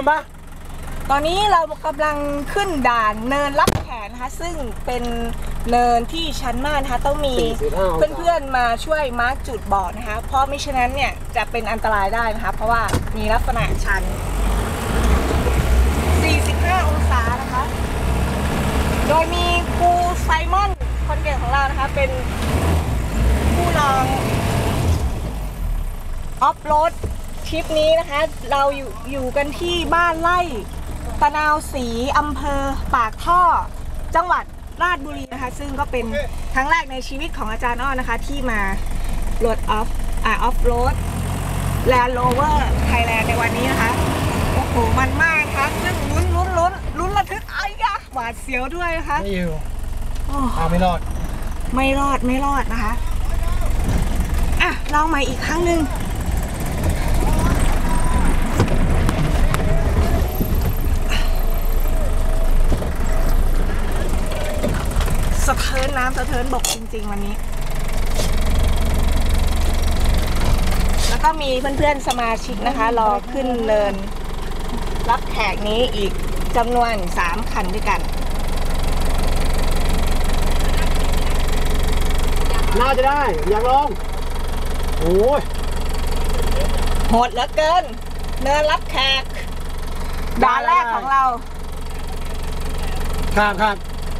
ตอนนี้เรากำลังขึ้นด่านเนินรับแขนนะคะซึ่งเป็นเนินที่ชันมากนะคะต้องมีเพื่อนๆมาช่วยมาร์กจุดบอกนะคะเพราะไม่ฉะนั้นเนี่ยจะเป็นอันตรายได้นะคะเพราะว่ามีลักษณะชัน45 องศานะคะโดยมีครูไซมอนคนเก่งของเรานะคะเป็นผู้ลองออฟโรดทริปนี้นะคะเราอยู่กันที่บ้านไร่ตะนาวศรีอำเภอปากท่อจังหวัดราชบุรีนะคะซึ่งก็เป็นครั้งแรกในชีวิตของอาจารย์อ้อนะคะที่มาโหลดออฟโรดแลนด์โรเวอร์ไทยแลนด์ในวันนี้นะคะโอ้โหมันมากค่ะซึ่งลุ้นระทึกไอ้ยะหวาดเสียวด้วยนะคะไม่อยู่ไม่รอดนะคะอ่ะลองใหม่อีกครั้งหนึ่งสะเทินน้ำสะเทินบกจริงๆวันนี้แล้วก็มีเพื่อนๆสมาชิกนะคะรอขึ้นเนินรับแขกนี้อีกจำนวน3 คันด้วยกันน่าจะได้อยากลองโอ้ยโหดเหลือเกินเนินรับแขกด่านแรกของเราครับ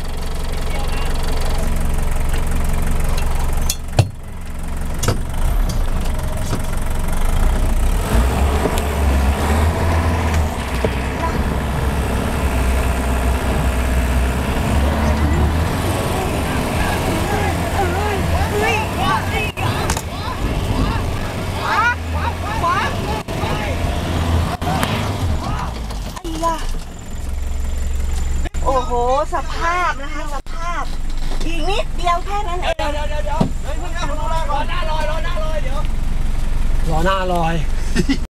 โอ้โหสภาพนะคะสภาพอีกนิดเดียวแค่นั้นเองเดี๋ยวรอหน้าลอยเดี๋ยวรอหน้าลอย